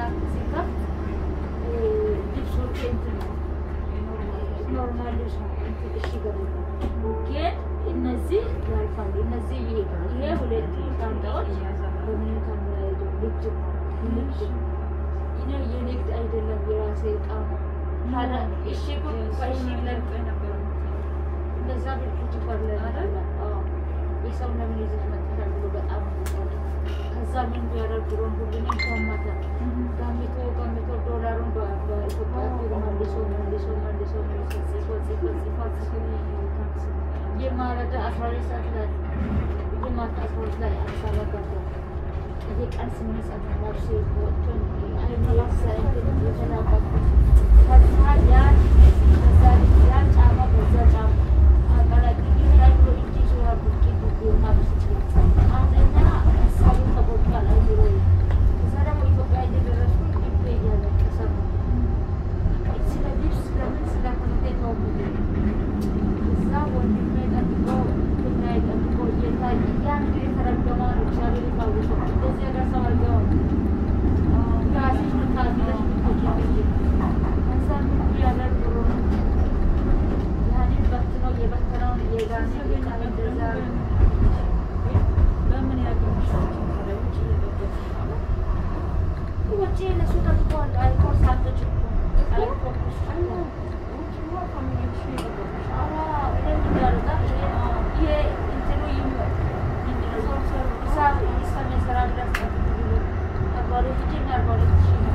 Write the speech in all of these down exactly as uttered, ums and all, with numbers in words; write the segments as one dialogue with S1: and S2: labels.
S1: ሲከፍ ልብሶች እንትን ኖርማል ልብስ ነው እንትን እሺ ገበታ ግን እነዚህ ያልፋሉ እነዚህ ይሄዳሉ ይሄ ሁለት ታንታዎች በምን ካምራይዶ ልብስ ልብስ ይሄ የንግድ አይደለም የራሴ ዕቃ ነው ታዲያ እሺ ጉድ ፈሽ ለርጥ ነበር እንደዛ ብቻ ይፈርለ አይደል አዎ የሰው ለምን ይዘህ መጥተሃል ብሎ በጣም ከዛ ምን ያደርጉን ሁሉንም ከማታ ጋሚቶ ጋሚቶ ዶላሩን በኢትዮጵያ መልሶ መልሶ መልሶ መልሶ ሲቆጥ ሲቆጥ ሲቆጥ የማረዳ አስራ ሁለት ሰዓት ላይ የማታ አስራ ሁለት ላይ አሳባ ገባ ይሄ ቀን ስምንት ሰዓት ማርሽ ወጥቶ አይመላስ አይደለም የተላቀቁ ከዛ ያ ከዛ ያ ጫማ በዛ ጫማ አቀላቂ ላይ ወጥቶ ሱራ ቡቂ ቡቂ ማለት ነው አንደኛ ሳቡ ተቆጣላ ይሮ ከዛ ደግሞ ኢትዮጵያ እየደረሱ ይሄ ያለቀሰ ስለዚህ ስለምን ስለከመተ ነው እዛ ወንድሜ ጠጥቆ ብናይ ጠጥቆ እየታይ ያን የተረገማ ነው እግዚአብሔር ይባውስ እንደዚህ ጋር ሰው አልገው ያሲስ ተካብለሽ ተቆጣለሽ ከዛ ምን ያደርጉ ያኔ በትነው የበተናውን የጋኔ ቃል እንደዛ በምን ያገኝሻል ታዲያ ውጪ ለሱ ተጥቋል አይኮርስ አጥጭ አይኮርስ አላ ውጪ ነው ኮሚኒቲ አላ ለምን ያረዳ ይሄ እንትኑ ይም እንዴ ነው ሂሳብ ሂሳብ መስራት ድረስ አባሪ ትጭኛ አባሪ ትጭኛ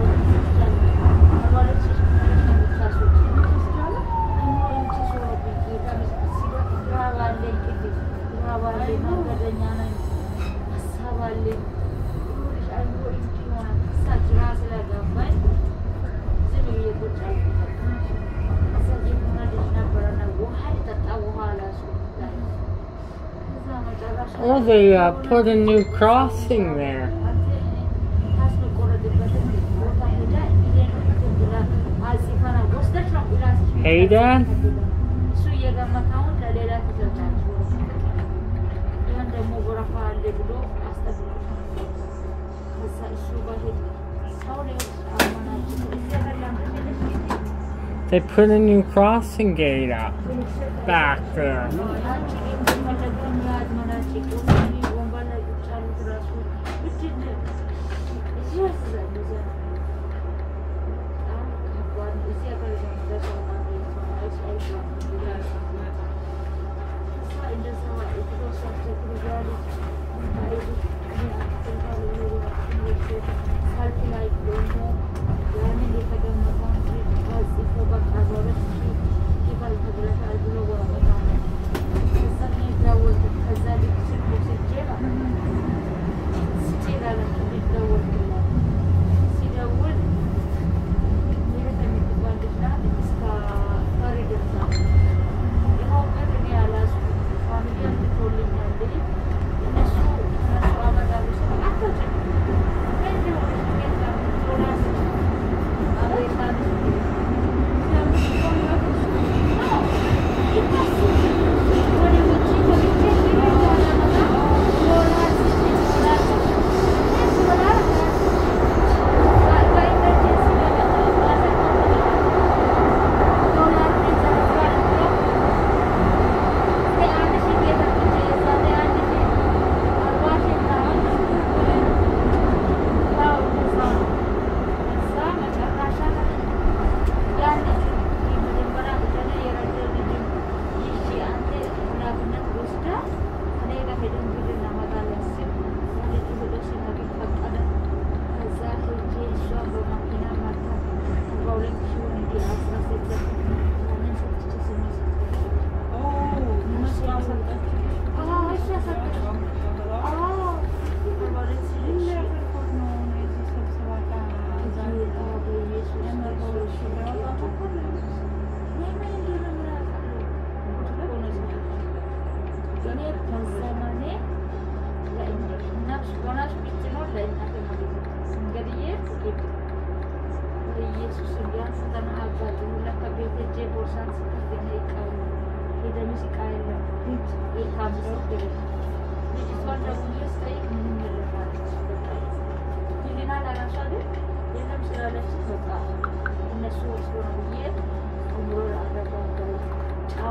S1: አባሪ ትጭኛ ታሱ ትጭኛ አይኖ እንቺ ሶራ ቢታ ሲዳ ራባለ ይቅዲ ራባለ ማገደኛ ነኝ ሐሳባለ ሁሉሽ አይኖ እንቺ ሆነ ሳጅራ ስለገባኝ ዝም ይቆጫል ሳጅራ ማለት ነበርና ውሃ ተጣ ውሃ ላሱ
S2: Oh, they uh, put a new crossing there. Hey, Dad? They put a new crossing gate up back there.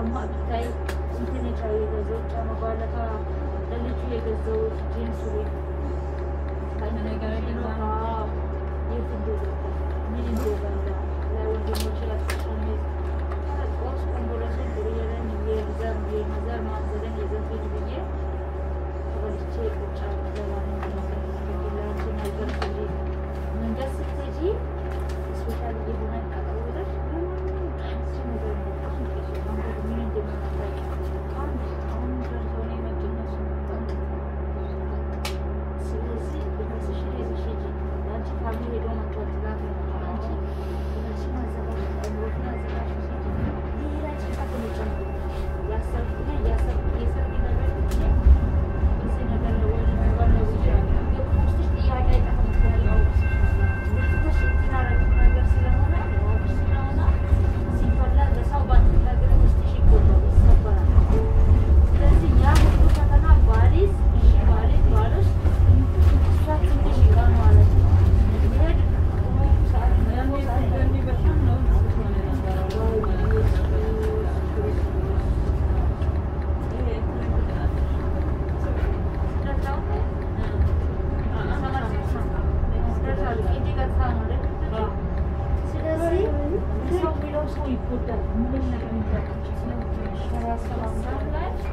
S1: ጫማ ብታይ እንትን የጫው የገዛው ጫማ ባለፈ ለልጁ የገዛው ጂንስ ሱሪ ከነገር ይገዛ የት እንደገዛ ምን እንደገዛ ለወንድሞቼ ያስቀመጥ ታቆስ ኮንዶረስ ድሪየረን የዘር የመዘር ማዘረን የዘፈጅ ብዬ ወልቼ ቁጫ ለማን ነው ለራችን አይገርም መንገድ ስትሄጂ ስፔሻሊ የሆነ ካታወደሽ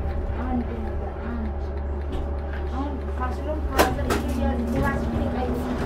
S1: Pasal pasal dia dia dia